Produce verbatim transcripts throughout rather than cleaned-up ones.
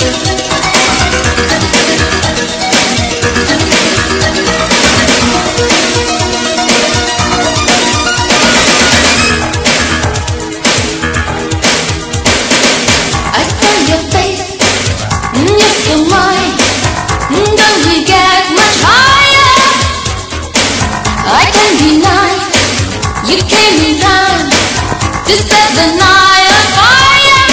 You came in time to set the night on fire.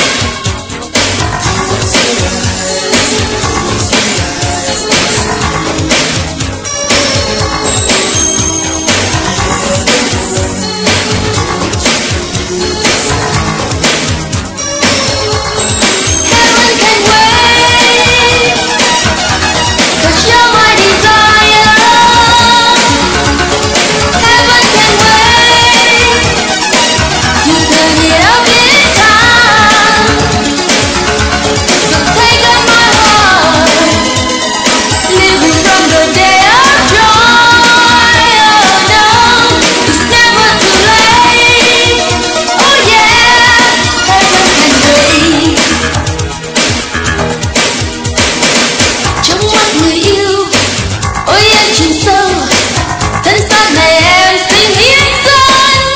Heaven can wait, 'cause you're my desire. Heaven can wait. You turn it up in time. So take up my heart, living from the day of joy. Oh no, it's never too late. Oh yeah, heaven can wait. Trong mắt người yêu, ôi em chìm sâu, thân xác này em xin hiến dâng.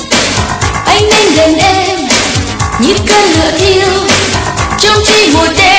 Anh nên gần em, nhịp cơn lửa thiêu trong chỉ một đêm.